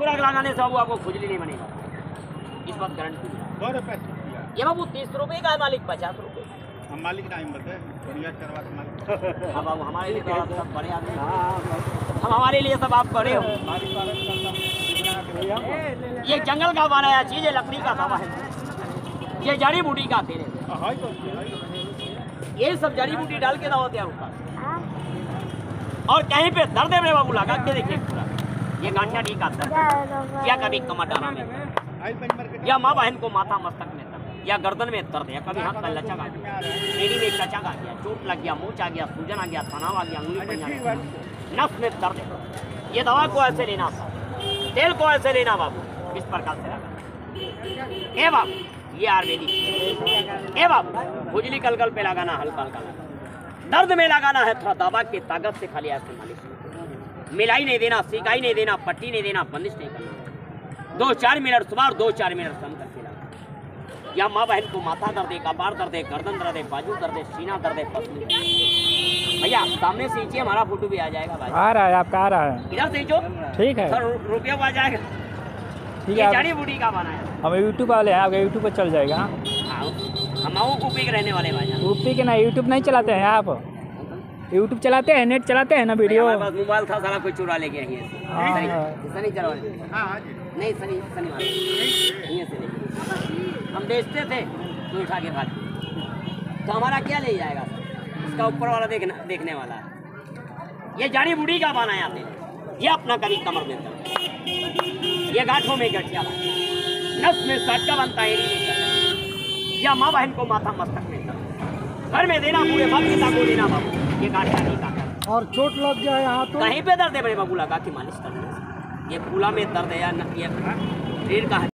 खुराक लगाने से बाबू आपको खुजली नहीं बनेगा, इस बात गारंटी। ये बाबू 30 रुपए का है, मालिक 50 रुपए। हम मालिक टाइम बताए बढ़िया करवा मालिक। हाँ बाबू, हमारे लिए तो आप सब बड़े आदमी, हम हमारे लिए सब आप बड़े हो। ये जंगल का बनाया चीज है, लकड़ी का दवा है, ये जड़ी बूटी का तेल है। ये सब जड़ी बूटी डाल के दवा तैयार होता है। और कहीं पे दर्द है मेरे बाबू लगा के देखिए पूरा, ये गांठिया ठीक आता है, या कभी कमर डाला में, या माँ बहन को माथा मस्तक में दर्द, या गर्दन में दर्द, या कभी हाथ का लचक आ गया, एड़ी में लचक आ गया, चोट लग गया, मोच आ गया, सूजन आ गया, तनाव आ गया, उंगली पर नस में दर्द है, ये दवा को ऐसे लेना, तेल को ऐसे लेना बाबू, इस प्रकार से लगा। ए बाबू ये आयुर्वेदिक, ए बाबू खुजली कलकल पे लगाना, हल्का हल्का लगाना, दर्द में लगाना है थोड़ा दवा की ताकत से, खाली ऐसे मालिश, मिलाई नहीं देना, सिकाई नहीं देना, पट्टी नहीं देना, बंदिश नहीं करना, 2-4 मिनट सुबह और 2-4 मिनट शाम करके लगाना। या माँ बहन को माथा दर्द है, कपार दर्द है, गर्दन दर्द है, बाजू दर्द है, सीना दर्द है, पसली, भैया सामने से नीचे हमारा फोटो भी आ जाएगा भाई, आ रहा है आपका, आ रहा है इधर से जो ठीक है, रुपया आ जाएगा, ठीक है। जड़ी बूटी का बनाया, हम यूट्यूब वाले हैं, आपका यूट्यूब पर चल जाएगा। हम यूपी के रहने वाले भाई, यूपी के ना, यूट्यूब नहीं चलाते हैं आप, यूट्यूब चलाते हैं, नेट चलाते हैं ना, वीडियो मोबाइल था सारा कोई चुरा ले गया, सनी चलवा नहीं, शनिवार हम बेचते थे तो उठा के भाग, तो हमारा क्या ले जाएगा सर, इसका ऊपर वाला देखने वाला है। ये जड़ी बूटी का बनाया थे, ये अपना कभी कमर में दर्द, ये गांठों में गठिया, नस में सटका बनता है, या माँ बहन को माथा मस्तक में दर्द, घर में देना, पूरे माता पिता को देना बाबू, ये गांठिया नहीं काटा, और चोट लग गया यहाँ तो कहीं पे दर्द है मेरे बाबू लगा के मालिश करने से, ये फूला में दर्द है या ये रीढ़ का